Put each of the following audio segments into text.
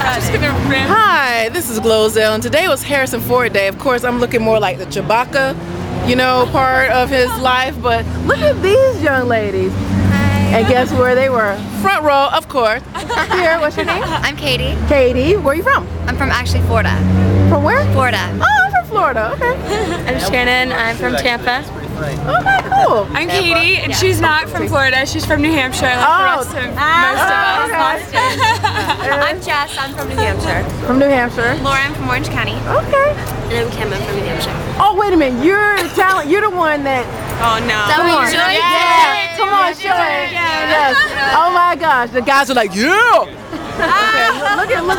just gonna rip. Hi, this is Glozell, and today was Harrison Ford Day. Of course, I'm looking more like the Chewbacca, you know, part of his life, but look at these young ladies. Hi. And guess where they were? Front row, of course. Here, what's your name? I'm Katie. Katie, where are you from? I'm from actually Florida. From where? Florida. Oh, I'm from Florida, okay. I'm Shannon, I'm from Tampa. Okay, cool. I'm Katie, and she's not from Florida, she's from New Hampshire, like the rest of most of us. I'm Jess. I'm from New Hampshire. From New Hampshire. Laura. I'm from Orange County. Okay. And I'm Kim. I'm from New Hampshire. Oh, wait a minute. You're the talent. You're the one that. Oh no. Come on. Yeah. Come on, show it. Yes. Oh my gosh. The guys are like, yeah. Okay. Look at.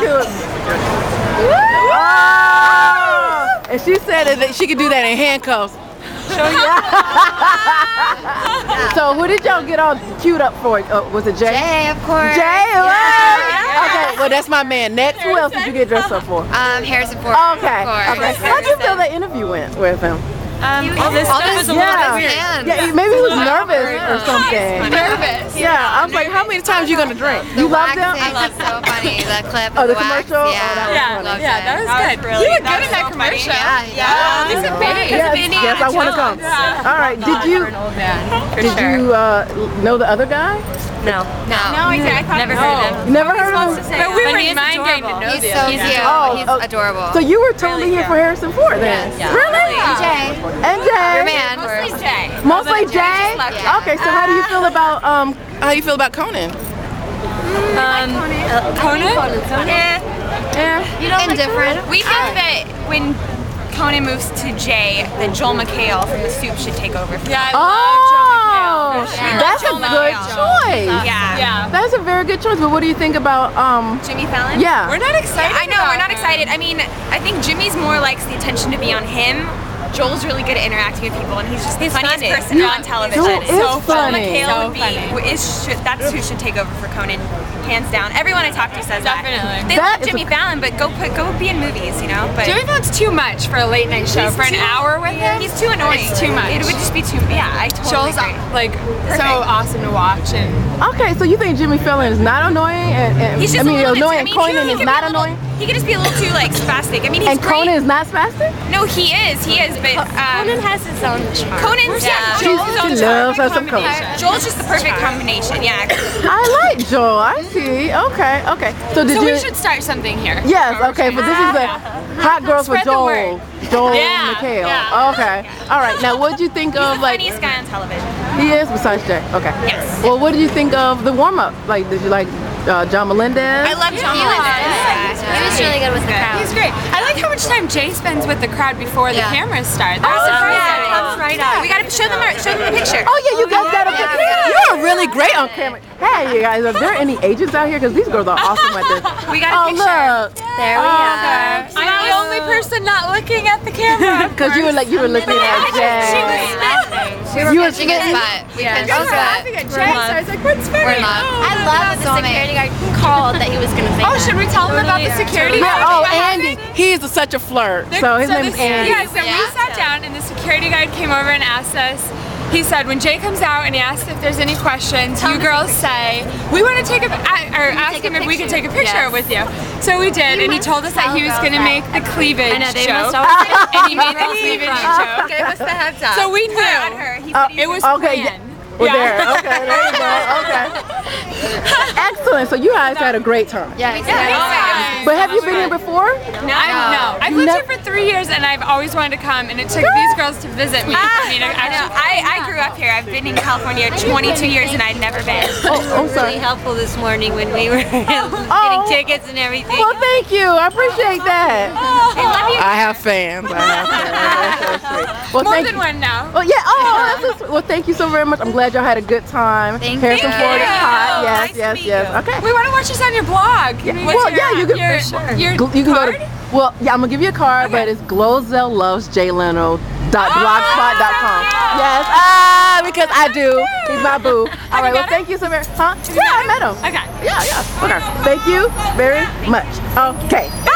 Oh. And she said that she could do that in handcuffs. So who did y'all get all queued up for? Was it Jay? Jay, of course. Jay? Okay, well that's my man. Next, who else did you get dressed up for? Harrison Ford. Okay. Okay. How'd you feel the interview went with him? All this stuff was a little bit weird. Yeah, maybe he was nervous or something. Nervous. Yeah, I was like, how many times you gonna drink? You love them? I love so funny. The clip. Oh, the wax, commercial? Yeah. That was good. You look good in that commercial. Yeah. These are big. Yes, I want to come. All right, did you know the other guy? No, I thought never heard of him. You never heard of him? But we were mind getting to know He's them. so cute. He's adorable. So you were totally here for Harrison Ford then? Yeah. Really? And Jay. And Jay. Your man. Mostly Jay. Mostly Jay? Yeah. Okay, so how do you feel about Conan? Conan? Yeah. Indifferent. We think that when Conan moves to Jay, that Joel McHale from The Soup should take over. Yeah, I Oh, love Joel McHale. that's a Joel good McHale. choice. Yeah. That's a very good choice. But what do you think about Jimmy Fallon? Yeah. We're not excited. I know, we're not excited. I mean, I think Jimmy's more likes the attention to be on him. Joel's really good at interacting with people, and he's just the funniest person on television. Joel is Joel funny. McHale that's who should take over for Conan, hands down. Everyone I talk to says Definitely. that. They That love is Jimmy Fallon, but go be in movies, you know. But Jimmy Fallon's too much for a late night show. For an hour with him, he's too annoying. It's too much. It would just be too. Yeah, I totally Joel's agree. like so awesome to watch, and Okay, so you think Jimmy Fallon is not annoying, and He's just I mean, a little bit. annoying. Conan is not annoying, He could just be a little too like spastic. I mean, he's and great. Conan is not spastic. No, he is, but Conan has his own charm. Conan's She Joel's loves her some Conan. Joel's just the perfect combination. Yeah. I like Joel. I see. Okay. So did so you? we should start something here. Yes. Okay. But this is the Hot Girls with Spread the Joel. word. Joel Yeah, McHale. yeah. Okay. All right. Now, what did you think He's of the like? funniest guy on television. He is besides Jay. Okay. Yes. Well, what did you think of the warm up? Like, did you like John Melendez? I love John He was really good with the crowd. He's great. I like how much time Jay spends with the crowd before the cameras start. That's surprising. Comes right up. We gotta show them the picture. Oh yeah, you guys got a picture. yeah. You are really great on camera. Hey, you guys, are there any agents out here? Because these girls are awesome at this. We got a Oh picture. look. There we are. I'm the only person not looking at the camera. Because you were looking at Jay. We You were pinching his butt. We pinched his butt. at Jay, so I was like, what's funny? We're in love. I love when the security guard called that he was going to say Oh, that. should we tell them about the security guard? Yeah, oh, What Andy. happened? He is such a flirt. So his name is Andy. Yeah, so we sat down and the security guard came over and asked us, he said, when Jay comes out and he asks if there's any questions, you girls say, we want to take ask him if we can take a picture with you. So we did, and he told us that he was going to make the cleavage joke. And he made the cleavage joke. Give us the heads up. So we knew. It was planned. Well, there. Okay, there you go. Okay. Excellent. So you guys had a great time. Yes. But have you been here before? No. I've lived here for 3 years and I've always wanted to come, and it took these girls to visit me. I grew up here. I've been in California 22 years and I'd never been. Oh, I'm sorry. Really helpful this morning when we were getting tickets and everything. Well, thank you. I appreciate that. I have fans. Well, More thank than you. one now. Oh yeah. Well, thank you so very much. I'm glad y'all had a good time. Harrison you. Ford is hot. Nice Yes. to meet Okay. We want to watch this on your blog. Well, yeah, you can. Your You can go card? to. Well, yeah, I'm gonna give you a card, but it's glozelllovesjayleno.blogspot.com. Yes. Because I do. He's my boo. All right. Well, thank you so very. Huh? Yeah, I met him. Okay. Yeah. Okay. Thank you very much. Okay.